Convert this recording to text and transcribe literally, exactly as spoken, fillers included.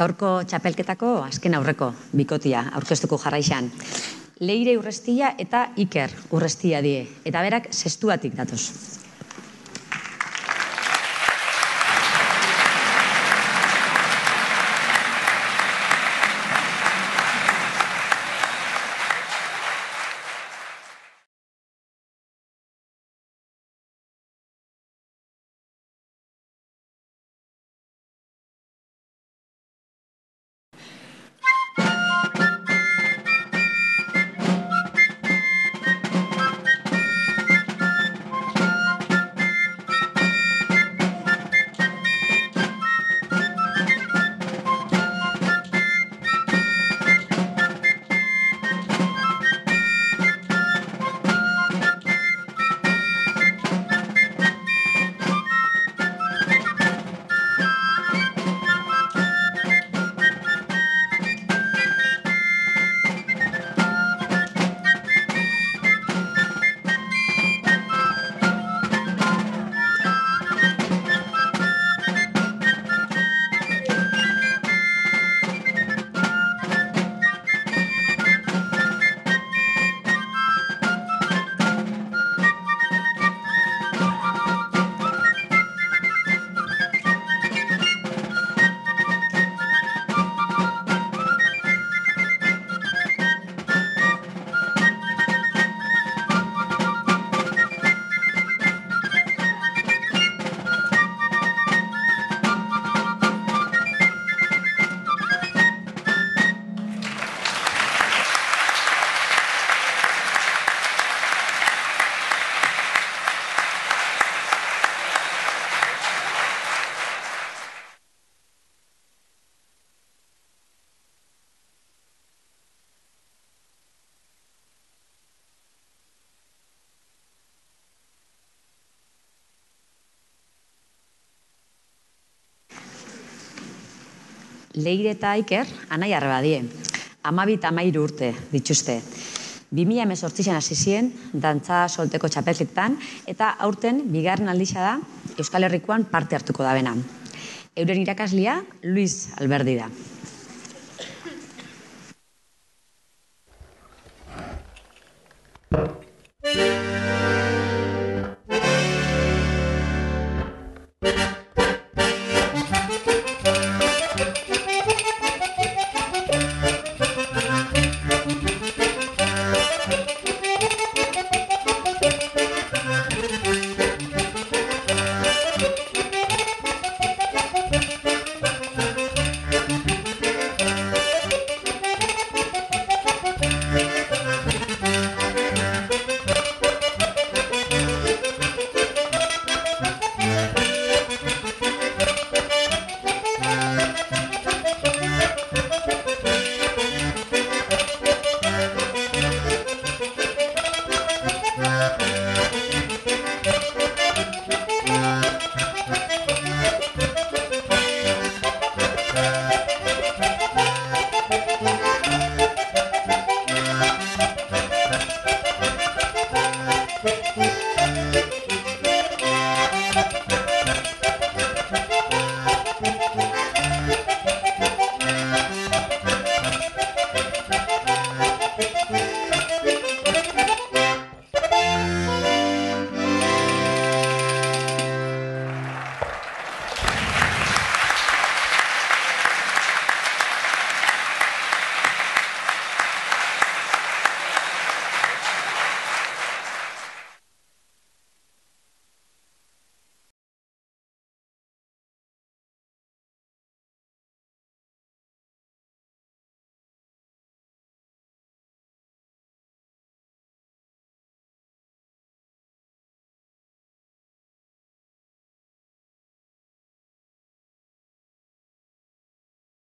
Gaurko txapelketako azken aurreko bikotia aurkeztuko jarraixan. Leire Urrestia eta Iker Urrestia die, eta berak zestuatik datoz. Leire eta Iker anai arreba die. Hamabi eta hamairu urte dituzte. bi mila hemezortzian hasi ziren dantza solteko txapelketan eta aurten bigarren aldixa da Euskal Herrikoan parte hartuko da bena. Euren irakaslia Luis Alberdi da.